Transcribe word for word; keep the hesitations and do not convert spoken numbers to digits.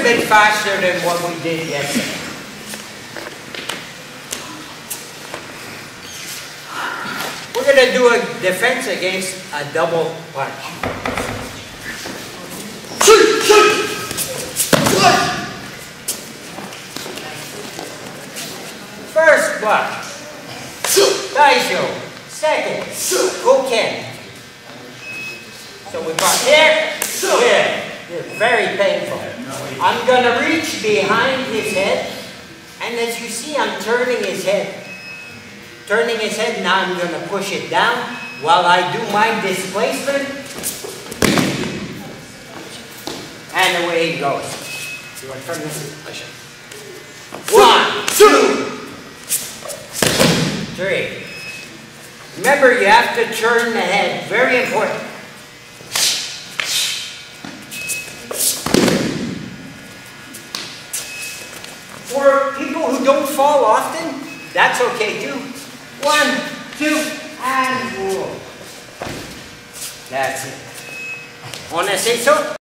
bit faster than what we did yesterday. We're going to do a defense against a double punch. First block, Daisho. Second, Goken. So we got here, here. It's very painful. I'm going to reach behind his head, and as you see, I'm turning his head. Turning his head, now I'm going to push it down while I do my displacement. And away he goes. You want to turn this? One, two, three. Remember, you have to turn the head. Very important. For people who don't fall often, that's okay too. One, two, and whoa. That's it. On ese eso.